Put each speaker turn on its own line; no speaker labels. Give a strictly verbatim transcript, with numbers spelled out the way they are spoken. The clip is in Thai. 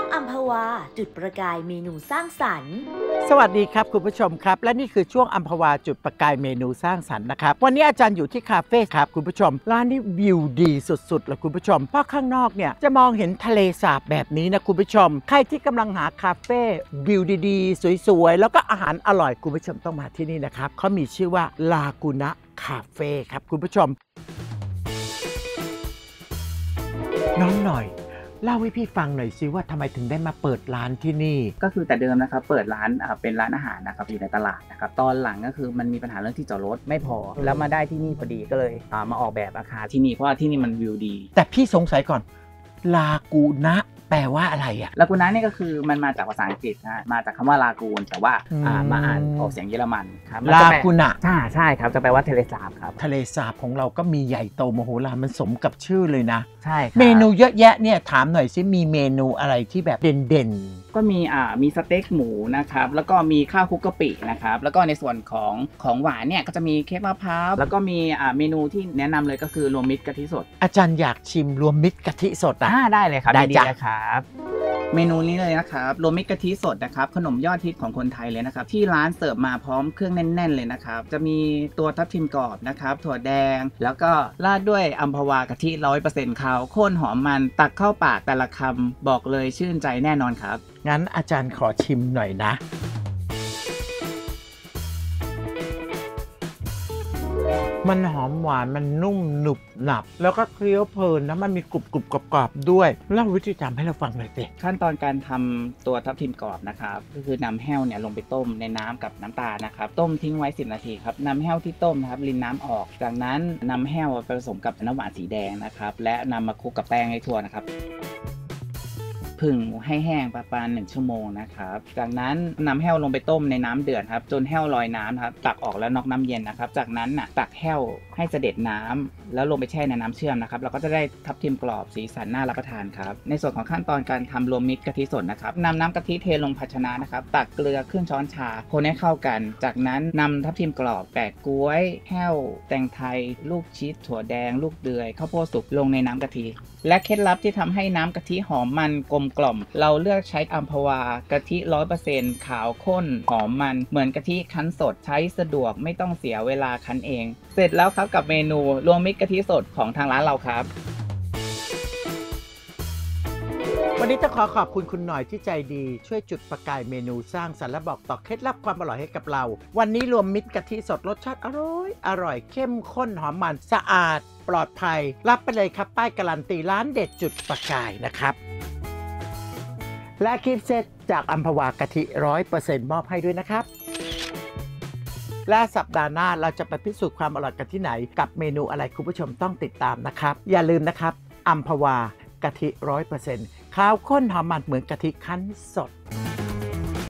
อัมพวาจุดประกายเมนูสร้างสรรค์
สวัสดีครับคุณผู้ชมครับและนี่คือช่วงอัมพวาจุดประกายเมนูสร้างสรรค์นะครับวันนี้อาจารย์อยู่ที่คาเฟ่ครับคุณผู้ชมร้านนี้วิวดีสุดๆเลยคุณผู้ชมเพราะข้างนอกเนี่ยจะมองเห็นทะเลสาบแบบนี้นะคุณผู้ชมใครที่กำลังหาคาเฟ่วิวดีๆสวยๆแล้วก็อาหารอร่อยคุณผู้ชมต้องมาที่นี่นะครับเขามีชื่อว่าลากูนะคาเฟ่ครับคุณผู้ชมน้องหน่อยเล่าให้พี่ฟังหน่อยซิว่าทำไมถึงได้มาเปิดร้านที่นี่
ก็คือแต่เดิมนะครับเปิดร้านเป็นร้านอาหารนะครับอยู่ในตลาดนะครับตอนหลังก็คือมันมีปัญหาเรื่องที่จอดรถไม่พอแล้วมาได้ที่นี่พอดีก็เลยมาออกแบบอาคารที่นี่เพราะว่าที่นี่มันวิวดี
แต่พี่สงสัยก่อนลากูนะแปลว่าอะไรอะ
ลากูนะนี่ก็คือมันมาจากภาษาอังกฤษนะมาจากคำว่าลากูนแต่ว่ามาอ่านออกเสียงเยอรมันครับ
ลากูนะ
ใช่ใช่ครับจะแปลว่าทะเลสาบครับ
ทะเลสาบของเราก็มีใหญ่โตมโหฬารมันสมกับชื่อเลยนะ
ใช่
เมนูเยอะแยะเนี่ยถามหน่อยซิมีเมนูอะไรที่แบบเด่นๆ
ก็มีอ่ามีสเต็กหมูนะครับแล้วก็มีข้าวคลุกกะปินะครับแล้วก็ในส่วนของของหวานเนี่ยก็จะมีเค้กมะพร้าวแล้วก็มีอ่าเมนูที่แนะนำเลยก็คือรวมมิตรกะทิสด
อาจารย์อยากชิมรวมมิตรกะทิสดอ่ะ
ได้เลยครับ
ได้จ้ะ
ครับเมนูนี้เลยนะครับรวมมิตรกะทิสดนะครับขนมยอดฮิตของคนไทยเลยนะครับที่ร้านเสิร์ฟมาพร้อมเครื่องแน่นๆเลยนะครับจะมีตัวทับทิมกรอบนะครับถั่วแดงแล้วก็ราดด้วยอัมพวากะทิร้อยเปอร์เซ็นต์ขาวข้นหอมมันตักเข้าปากแต่ละคำบอกเลยชื่นใจแน่นอนครับ
งั้นอาจารย์ขอชิมหน่อยนะมันหอมหวานมันนุ่มหนุบหนับแล้วก็เคี้ยวเพลินนะมันมีกรุบกรุบกรอบๆด้วยเล่าวิธีทำให้เราฟังหน่อยสิ
ขั้นตอนการทำตัวทับทิมกรอบนะครับก็คือนำแห้วเนี่ยลงไปต้มในน้ำกับน้ำตาลนะครับต้มทิ้งไว้สิบนาทีครับนำแห้วที่ต้มนะครับรินน้ำออกจากนั้นนำแห้วไปผสมกับน้ำหวานสีแดงนะครับและนำมาคลุกกับแป้งให้ทั่วนะครับผึ่งให้แห้งประมาณหนึ่งชั่วโมงนะครับจากนั้นนำแห้วลงไปต้มในน้ำเดือดครับจนแห้วลอยน้ำครับตักออกแล้วนอกน้ำเย็นนะครับจากนั้นน่ะตักแห้วให้เสด็จน้ำแล้วลงไปแช่ในน้ำเชื่อมนะครับเราก็จะได้ทับทิมกรอบสีสันน่ารับประทานครับในส่วนของขั้นตอนการทำรวมมิตรกะทิสดนะครับนำน้ำกะทิเทลงภาชนะนะครับตักเกลือครึ่งช้อนชาคนให้เข้ากันจากนั้นนำทับทิมกรอบแปะกล้วยแห้วแตงไทยลูกชีสถั่วแดงลูกเดือยข้าวโพดสุกลงในน้ำกะทิและเคล็ดลับที่ทำให้น้ำกะทิหอมมันกลมกล่อมเราเลือกใช้อัมพวากะทิ ร้อยเปอร์เซ็นต์ ขาวข้นหอมมันเหมือนกะทิคั้นสดใช้สะดวกไม่ต้องเสียเวลาคั้นเองเสร็จแล้วครับกับเมนูรวมมิตรกะทิสดของทางร้านเราครับ
วันนี้ต้องขอขอบคุณคุณหน่อยที่ใจดีช่วยจุดประกายเมนูสร้างสรรค์และบอกต่อเคล็ดลับความอร่อยให้กับเราวันนี้รวมมิตรกะทิสดรสชาติอร่อยอร่อยเข้มข้นหอมมันสะอาดปลอดภัยรับไปเลยครับป้ายการันตีร้านเด็ดจุดประกายนะครับและคลิปเซตจากอัมพวากะทิ ร้อยเปอร์เซ็นต์ มอบให้ด้วยนะครับและสัปดาห์หน้าเราจะไปพิสูจน์ความอร่อยกันที่ไหนกับเมนูอะไรคุณผู้ชมต้องติดตามนะครับอย่าลืมนะครับอัมพวากะทิ ร้อยเปอร์เซ็นต์ ขาวข้นหอมมันเหมือนกะทิคั้นสด